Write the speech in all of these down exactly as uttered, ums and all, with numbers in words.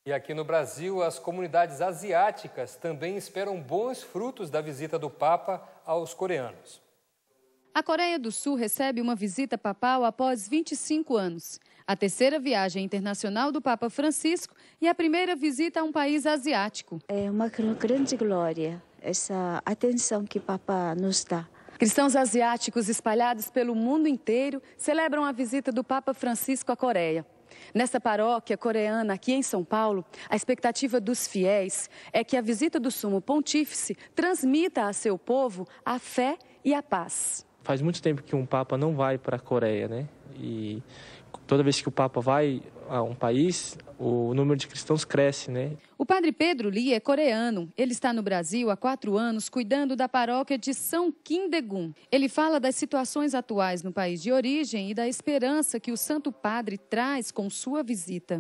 E aqui no Brasil, as comunidades asiáticas também esperam bons frutos da visita do Papa aos coreanos. A Coreia do Sul recebe uma visita papal após vinte e cinco anos. A terceira viagem internacional do Papa Francisco e a primeira visita a um país asiático. É uma grande glória essa atenção que o Papa nos dá. Cristãos asiáticos espalhados pelo mundo inteiro celebram a visita do Papa Francisco à Coreia. Nessa paróquia coreana, aqui em São Paulo, a expectativa dos fiéis é que a visita do Sumo Pontífice transmita a seu povo a fé e a paz. Faz muito tempo que um Papa não vai para a Coreia, né? E toda vez que o Papa vai a um país, o número de cristãos cresce, né? O padre Pedro Lee é coreano. Ele está no Brasil há quatro anos cuidando da paróquia de São Kim Dae-gun. Ele fala das situações atuais no país de origem e da esperança que o Santo Padre traz com sua visita.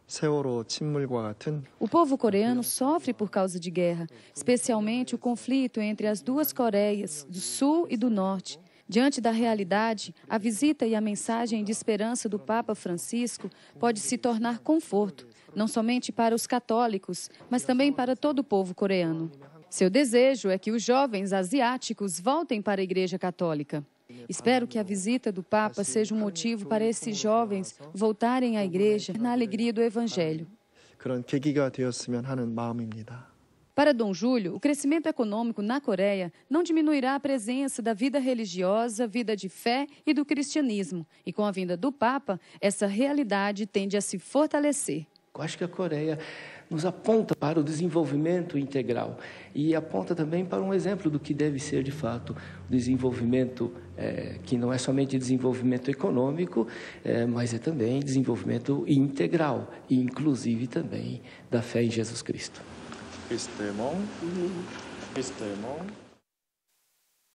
O povo coreano sofre por causa de guerra, especialmente o conflito entre as duas Coreias, do Sul e do Norte. Diante da realidade, a visita e a mensagem de esperança do Papa Francisco pode se tornar conforto, não somente para os católicos, mas também para todo o povo coreano. Seu desejo é que os jovens asiáticos voltem para a Igreja Católica. Espero que a visita do Papa seja um motivo para esses jovens voltarem à Igreja na alegria do Evangelho. Para Dom Júlio, o crescimento econômico na Coreia não diminuirá a presença da vida religiosa, vida de fé e do cristianismo. E com a vinda do Papa, essa realidade tende a se fortalecer. Eu acho que a Coreia nos aponta para o desenvolvimento integral e aponta também para um exemplo do que deve ser, de fato, o desenvolvimento é, que não é somente desenvolvimento econômico, é, mas é também desenvolvimento integral e, inclusive, também da fé em Jesus Cristo. Este irmão, este irmão.